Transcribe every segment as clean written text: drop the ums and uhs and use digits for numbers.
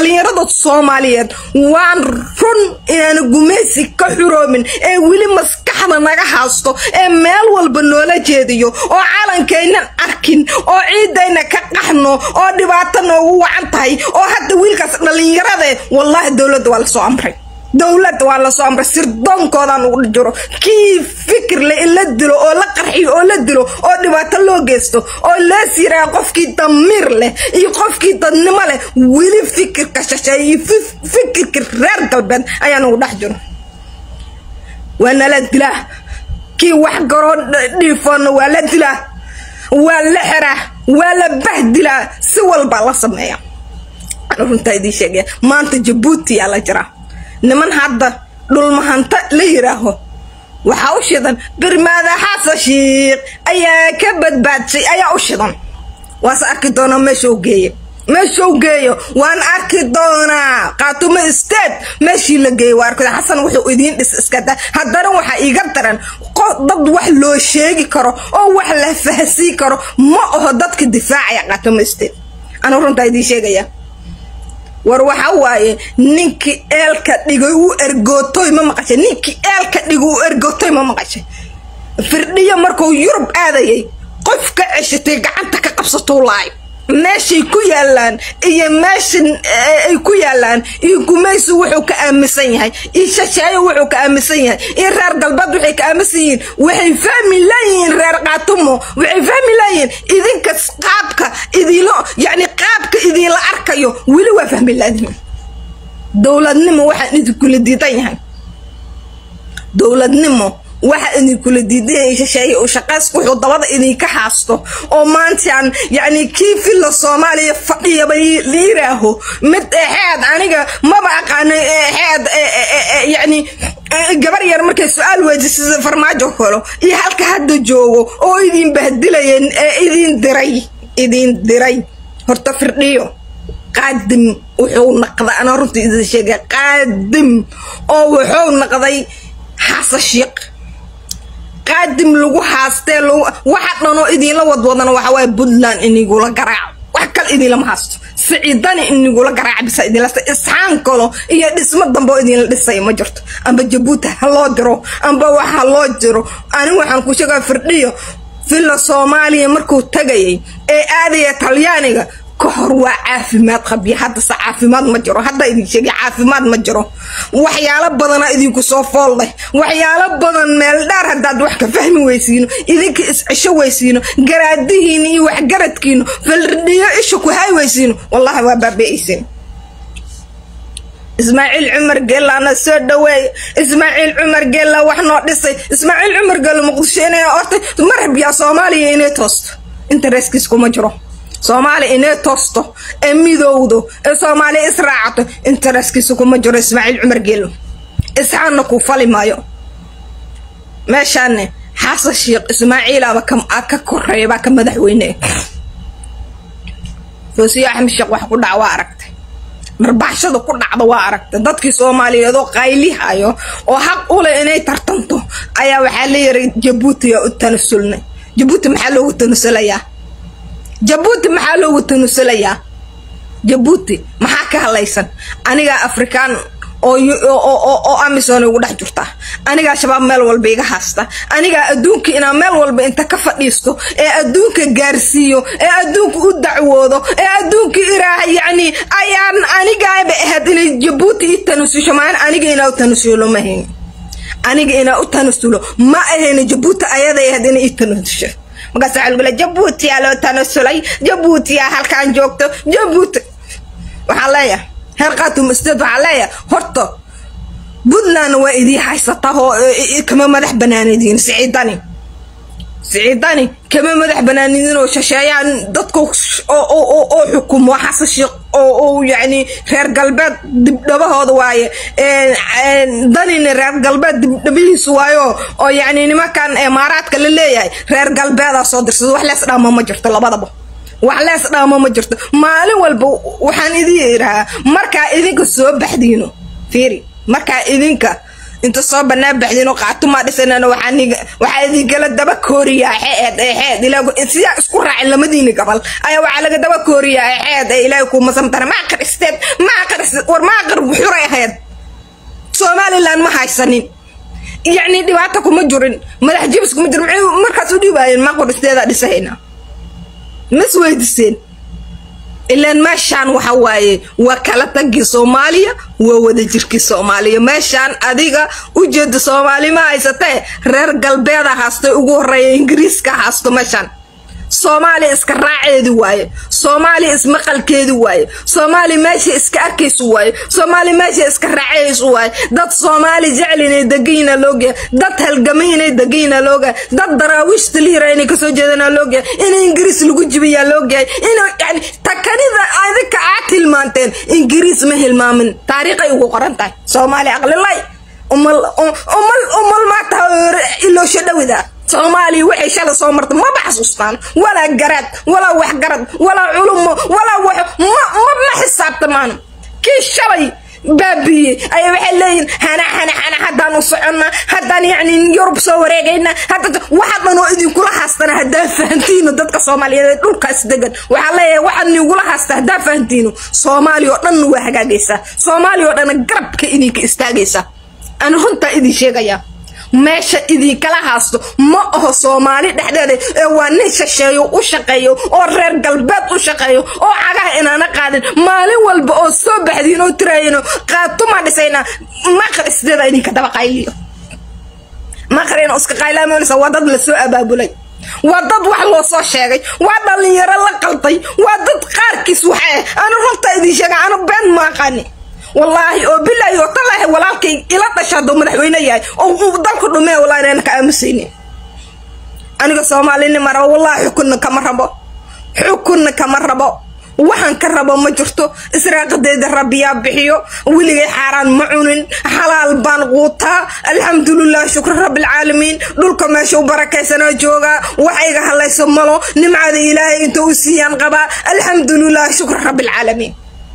dhalinyarada Soomaaliyeed waan run inaan gumeysi ka xuroomin ee wili maskaxda naga haasto ee meel walba noola jeediyo oo calankeenan arkin oo ciidayna ka qaxno oo dhibaato noogu wacan tahay oo hadda wiilkaas dhalinyarada wallahi dawladda waa la soo amray دولة ولا صامر سردون كذا نقول كيف فكر لدلو أو لا قرحي أو لدلو أو دبات اللو جستو أو لا سيرة قف كي تمر له يقف كي تنمله ويلي فكر كشاشة فكر كرر قلبنا أيا نقول نحجر وانا لدلا كي واحد قرون نفن ولا دلا ولا حرة ولا بهدلا سوى البلاصة معي أنا فهمت هذه شيء ما أنت جبوتي على جرا نمن هذا دول ما أنت ليراه وحوشيدا برماذا حاس شيء أيا كبد بعد شيء أيا أوشيدا واسأكدونا مشو جاي وان أكدونا قاتو ما استاد ماشي لجاي واركض حسن وحو إدين إسكده هدرن وح يقدرن ضد وح لو شيء كرو أو وح له فهسي كرو ما هو ضدك الدفاع يا قاتو ما استاد أنا ورنت هيدي شيء جاية وروح واي نيكي إلك ديجو إرجوتوي ما مقاش نيكي إلك ديجو إرجوتوي ما مقاش فردية مركو يورب هذا قف كعشتي قعدتك قبصتو لاي ماشي كويالان إيه ماشي كويالان إيه كوميس وحو كأمسين هاي إيه شاشاي وحو كأمسين هاي إيه رار قلبات وحي كأمسين وحي فامي لاين رار قاتمو وحي فامي لاين إذن كسقابك إذن لا يعني قابك إذن لا أركيو ولو فامي لاين دولة نمو واحد إذن كل ديتين هاي دولة نمو واحد إني كل ديدين شيء وشقاس كل ضوضاء إني كحاسته أو ما أنت يعني كيف الصومالي فقيه بيليره مت حاد أنا ما بقى أنا حاد يعني جبر يرمك السؤال وجس فرماجه كله يحلك هاد جو أو يدين بهدلين يدين دري هرتفرنيو قادم وحول نقضي أنا رنت إذا شيء قادم أو وحول نقضي حاس الشيق قادم لو حاسته لو واحد نو إدين لا ودودنا waxa way Puntland inigu la garaac wax kale idin lama haasto Siciidani inigu la garaac bis idin la isxaan kalo iyo dhismo dambo idin la dhisay ma jirto amba Jabuuti haloo diro amba waxa loo diro ani waxaan ku sheegay firdhiyo filla Soomaaliya markuu tagayay ee aadaya Talyaaniga كهر وعافيمات خبي حتى عافيمات مجرو حتى إذا شيء عافيمات مجرو وحيالا بدنا إذا كسوف الله وحيالا بدنا مالدار هذا وحك فهم ويسينو إذا كإيش ويسينو جراديني وحجرت كينو فالردية إيش كهاي ويسينو والله هو بابيسين إسماعيل عمر قال أنا سود دوي إسماعيل عمر قال له وحنا نصي إسماعيل عمر قال مقدشين يا أرتي مرحب يا صومالي إني توست أنت راسكيسكو مجرو صومالي إنه توستو أمي دودو صومالي إسراعته أنت راسكيسكو مجرى إسماعيل عمر قيلو إسعانكو فالي مايو ماشاني حاس الشيخ إسماعيل أبكم أكا كوري باكم مدحويني فوسيا أحمد الشيخ وحكو دعوا أركت مربحشدو كو دعوا أركت دادكي صومالي يدو قايلي هايو وحق أولي إنه ترتنتو أيا وحالي يري جبوتي يا التنسلني جبوتي محلو التنسليا جبوتي محلو التنسليا جبوتي محاكا هلايسان أنيغا أفريكان oo Amazon ugu dhax jirta aniga shabaab meel walba iga haasta aniga adduunka ina meel walba inta ka fadhiisto ee adduunka gaarsiyo ee adduunka u dacwoodo ee adduunka iraahay yani ayaan aniga ay bahadin Djibouti tanusulo maan aniga ina tanusulo ma hayn aniga ina u tanusulo ma ahayn Djibouti ayada ay hadin tanusulo maga saxal gala Djibouti alo tanusulay Djibouti halkaan joogto Djibouti waxa leeyahay هرقاتهم استدعوا عليا هرطو بدنا نوائدي حيثته كما مدح بنانيدين سعيداني كما مدح بنانيدين وشاشايان دادكو او حكم وحاسش او يعني غير قلبات دبدبه هذا واي دانين غير قلبات دبدبه سوايو او يعني ما كان امارات كل ليهي غير قلبات صدر وحلاس داما ما جرت لبدبه وحلاس داما ما جرت مالين والبو وحان إذيرها مركا إذينك سوى بحدينو فيري مركا إذينك انت صوب بناب بحدينو قعدتو ما دسنانو وحان إذينك لدبا كوريا حياد إلاكو انسيا اسكو راعي لمديني قبل أيا وحالك دبا كوريا حياد إلاكو مصمتنا ما أقر ورما قرب حري هاد سومالي لان ما هايسنين يعني دبعتكم مجرين مدح جيبسكم مجرين مركز ديباين ما قرب استيدا دسهينا مسوي دسين إلا ماشان وحواي وكالتك صوماليا وودا جركي صوماليا ماشان أديغا وجد صومالي ما عيسته رير قلبيدا هاستو ugu horeeya ingiriiska haasto meeshan Soomaali iska raaceedu waaye Soomaali ismaqalkeedu waaye Soomaali meesha iska arkaysu waaye Soomaali meesha iska raaceesu waaye dad Soomaali jeclinay dagayna looga dad halgamayna dagayna looga dad daraawish taliirayna ka soo jeedana looga in ingiriis lagu jibiya looga in yani takanida adika tilmaanteen ingiriis ma hilmaamin taariikhay ugu qoran tahay Soomaali aqlilay umal ma taa ilo shadawida Soomaali waxay shala soo martay ma baxsuustaan wala garad wala wax garad wala culum wala wax ma xisaabtamaan ki shalay baabi ay waxay leeyin hana haddaan u soconna haddaan yani Yurub soo wareegayna hadda waxaan oo idin kula haastana haddaan fahantiino dadka Soomaaliyeed dhulkaas degan waxa leeyahay waxaan idin kula haasta haddaan fahantiino Soomaali oo dhan waa hagaagaysa Soomaali oo dhan garabka idinka istaagaysa ana runta idin sheegaya meesha idin kala haasto ma aha Soomaali dhexdeeda ee waa nin shaqeeyo u shaqeeyo oo reer galbeed u shaqeeyo oo cagaha inaana qaadin maalin walba oo soo baxdiin oo tirayno qaatuma dhisayna ma qaristeeda idin ka daba qayliyo ma qareen iska qaylaameensa wadad la soo abaabulay wadad wax loo soo sheegay waa dhalinyaro la qaltay waa dad qaarkiis waxa aan runta idin sheegay aan been ma qani والله وبالله وطلع ولكن إلى تشهد مدحوينه ياي أو ضلك دمه والله أنا كأمسيني أنا كسومالي مرة والله حكنا كمرة وحن كربا ما جرتو إسراق ديد الربيع بحيو ولي حاران معون حلال بانغوطا الحمد لله شكر رب العالمين دولكم ماشو بركة سنة جوغا وحيقا هلا يسمالو نمعاد إلهي انتو سيان غبا الحمد لله شكر رب العالمين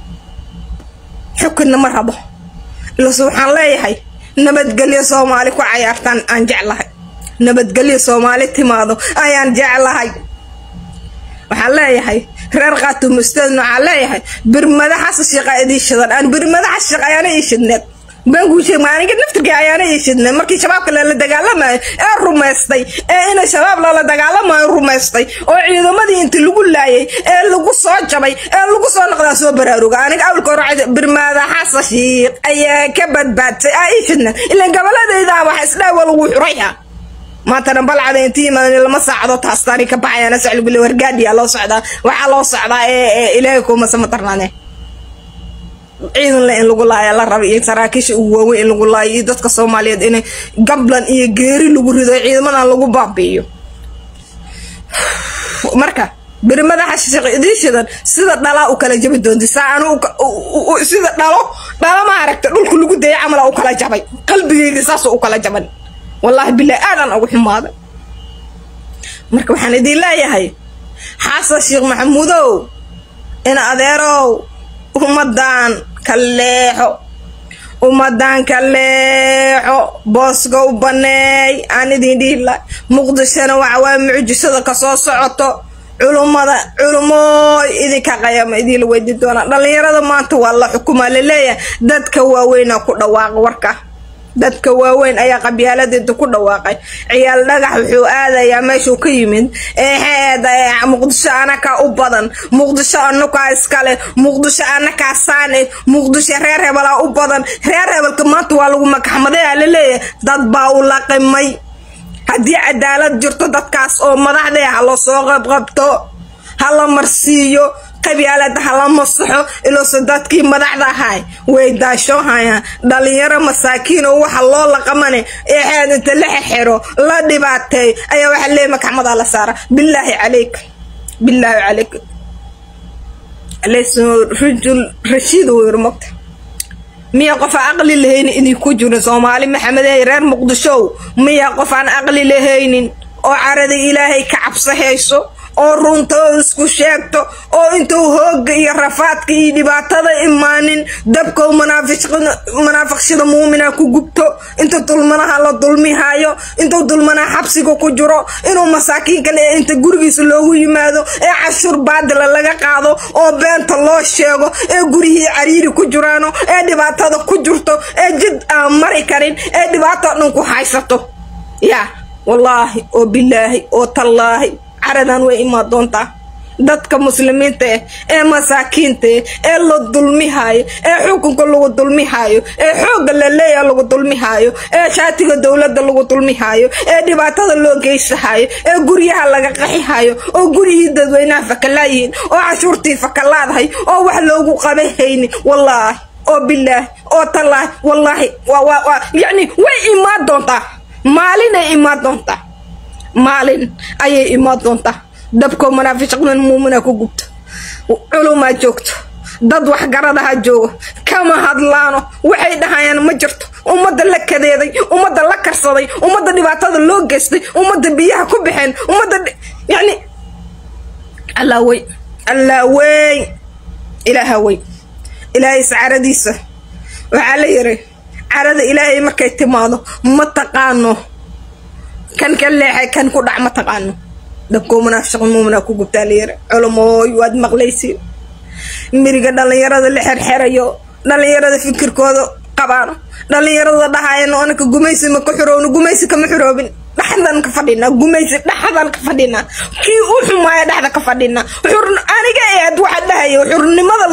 حكنا مرحبا لو سبحان الله يحي نبت قلي صومالي كو عيارتان أنجع لهاي نبت قلي صومالي تماضو أي أنجع لهاي وحال الله يحي ررغاتو مستدنو على يحي برمدا حاس الشقاء دي الشغل أنا برمدا حاس الشقاء أنا يشدنت بنقول شيء ما أنا قد نفترق أنا يشدنت مركي شباب كلا لدقالما الرميستي أنا شباب لا لدقالما الرميستي وعيدو مدي انت اللي قول لاي اللي قصوا جبي اللي قصوا نقضى سوى براروغ أنا أول كورة برمدا حاس الشيق أي كبد بات أي شدنت إلا قبل هذا إذا وحس لا والوح ريها ما تنبل على انتي ما لما صعدت هستاني كبعي أنا سأل بلي ورقادي الله صعدا وعلى صعدا إليكم ما سمطرناني عيد الله إن لقول الله يلا ربي تراكيش ووي إن لقول الله يدك الصوماليات إنه قبلا إيه غيري لقول هذا عيد ما نلقوا بابيو مركا برمدا حشيش ديش هذا سيدا دلا وكلا جبي دون دي ساعة سيدا دلا ما عرفت دول كل جود يعمل وكلا جبي قلبي قصاص وكلا جبل والله بالله أنا أقول حماده مركب حندي لا يا هاي حاصل الشيخ محمودو أنا أديرو ومدان كليحو بوسقو بني أنا دي لا مقدسنا وعوام معجزة كصاص عطو علماء إذا كقيام إذا لو يدونا لا يرى ما أنت والله حكومة لله دتك وين كل وركه dadka waaweyn ayaa qabyaaladda ku dhawaaqay ciyaal dhagax wuxuu aadayaa meesha ka yimid Muqdisho anaka u badan Muqdisho anaka iskale Muqdisho anaka saane Muqdisho reer hebel u badan reer hebelka maanta waa lagu maxkamadeeyaa leeyahay dad baa u laqimay hadii cadaalad jirto dadkaas oo madaxda ah loo soo qabto hala marsiyo qabyaalada hala masaxo ilo sadadkii madaxda ahay way daasho haya dhalinyaro masaakiin oo waxa loo laqamane ee xeedinta la xiro la dhibaatay ayaa waxa leeyahay maxkamada la saara billahi alayk alaysu rajul rashid weermaqt miya qof aqli lahayn in ku jiro Soomaali maxamed ay reer Muqdisho miya qof aan aqli lahayn oo carada Ilaahay ka cabsahayso oo runta isku sheegto oo intuu hoog iyo rafaadka iyo dhibaatada imaanin dabka munaafiqshada muumina ku gubto inta dulmanaha la dulmihayo inta dulmanaha xabsiga ku jiro inuu masaakiin kale inta gurigiisa loogu yimaado ee cashuur baadil laga qaado oo beenta loo sheego ee gurihii cariiri ku jiraano ee dhibaatada ku jirto ee jid aan mari karin ee dhibaato ku haysato ya wallahi oo billahi oo tallahi عردان وإما دونتا دتك مسلمين تي مساكين تي لو ظلمي هاي حقوق لو ظلمي هاي حقوق اللي لو ظلمي هاي شاتيغ الدولة لو ظلمي هاي دباتة لو جيش هاي غوريها لغا قخي هاي او غوري ددوينا فكلاين او عشورتي فكلاد هاي او wax loogu qabayhayni wallahi oo billahi oo tallahi wallahi يعني way ima doonta maalina ima doonta maalin ayay imaad doonta dabko munaafiqan muumina ku gubto culuma joogto dad wax garadaha joogo kama hadlaano waxay dhahayaan ma jirto umada la kadeeday umada la karsaday umada dhibaatada loo geystay umada biyaha ku bixeen umada yani Allah way ilaaha way ilaahay saaradiisa waxa la yiri carada ilaahay markay timaado ma taqaano كان كلها كان كل عم تقانو دكو منافق مؤمنا كو غبتالير علموي واد مقليسي ميرغا داليرada la xirxirayo dhallinyarada fikirkooda qabaan dhallinyarada dhahaayeen oo anaka gumaysi ma ku xiroono gumaysi kama xiroobin dhaxdan ka fadhina gumaysi dhaxdan ka fadhina kii u xumaaya dhaxda ka fadhina aniga eed waxa dhahayo xurnimada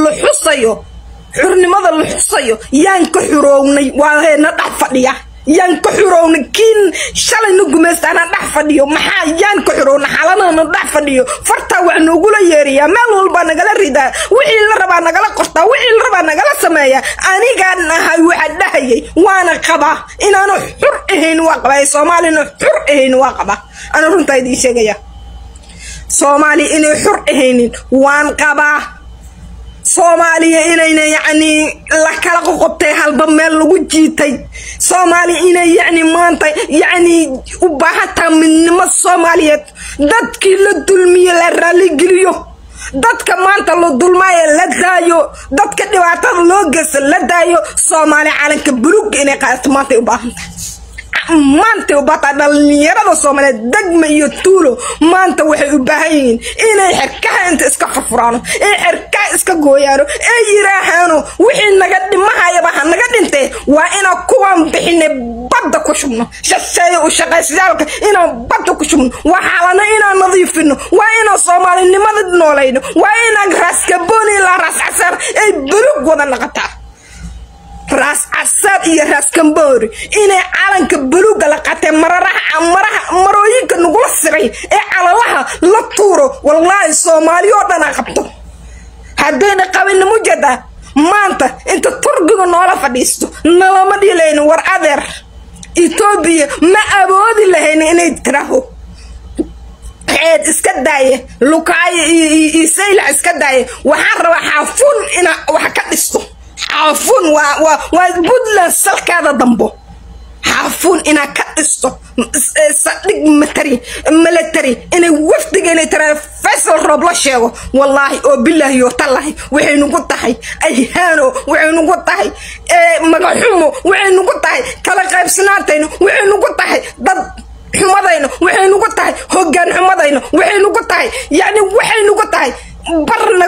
la xusayo yaan ka xiroownay waa heena dhax fadhiya yaan ka xiroownay kiin shalay nu gumaystana dhax fadhiyo maxaa yaan ka xiroownay xalana dhax fadhiyo farta wax noogu la yeeriya meel walba nagala rida wixii la rabaa nagala qorta wixii la rabaa nagala sameeya aniga nahay waxa dhahayay waana qaba inaanu xur ahayn waa qaba Soomaalina xur ahayn waa qaba ana runtaydii sheegaya Soomaali inay xur ahayn waan qaba Soomaaliya inayna yani la kala qoqobtay halba meel lagu jiitay Soomaali inay yani maanta yani u baahata midnimo Soomaaliyeed dadkii la dulmiye la raali geliyo dadka maanta la dulmaayo la daayo dadka dhibaatada loo geysto la daayo Soomaali calanka buluug inay qaadato maanta u baahanta maanta u baata dhalinyarada Soomaaliyeed degma iyo tuulo maanta waxay u baahan yihiin inay xirkaha inta iska furfuraano xirka iska gooyaano yiraahaano wixii naga dhimahayaba naga dhintay waa ina kuwan bixinay badda ku shubno shaqeeyo u shaqeeyaalka ina badda ku shubno waxaana ina nadiifino waa ina Soomaalinimada noolayno waa ina raaska booni la raas casar ay buluug wada naqataa راس عساد يا راس كمبوري إني علن كبلوغ لقطة مرويك نقول سري على الله لا تورو والله Soomaali ودنا قبته هدينا قبل مجدة ما أنت ترجع نولا فديستو نلا ما دي لين ور أدر إثيوبيا ما أبودي لهين إني تراهو عاد إسكداية لوكاي يسيل إسكداية وحر وحافون إنا وحكدستو حافون وبدل السلك هذا ضمبه حافون إنا كأستو صدق ملتري إنا وفد جيني ترى فيصل ربلاشيو والله وبالله يوتالله وحين قطعي أيهانو وحين قطعي مقحومو وحين قطعي كلا قيب سناتين وحين قطعي ضد حمضينو وحين قطعي هجان حمضينو وحين قطعي يعني وحين قطعي برنا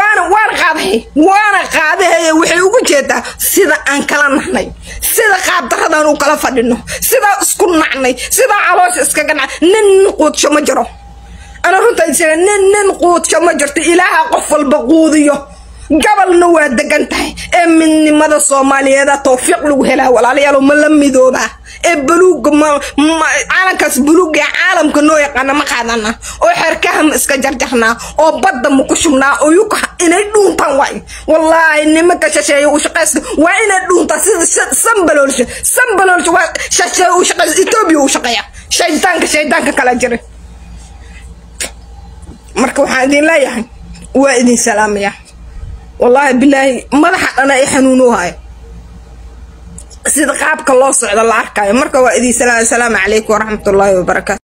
وانا قاده وحي ugu jeeda sida aan kala nahnay sida qaab daradan u kala fadhino sida isku nacnay sida caloosh iska ganacay nin quudsho ma jiro ana runtii sheegay nin quudsho ma jirto ilaaha qof walba quudiyo gabalna waa degan tahay midnimada Soomaaliyeed tawfiiq lagu helaa walaalayaal ma la midooba buluug calankaas buluug caalamka noo yaqaan ma qaadana oo xirkaha iska jarjarna oo badda mu ku shubnaa oo yuka inay dhuuntan way wallahi nimanka shasheeyo u shaqeysto waa inay dhuunta sida sambalolsha waa shasheeyo u shaqeysto Itoobiya u shaqeeya shaydaanka kala jiray marka waxaan idin leeyahay waa idin salaamaya والله بالله مدح أنا يحنونوها سيد قابك الله صعد الله عركاي مركوا إذي سلام عليكم ورحمة الله وبركاته.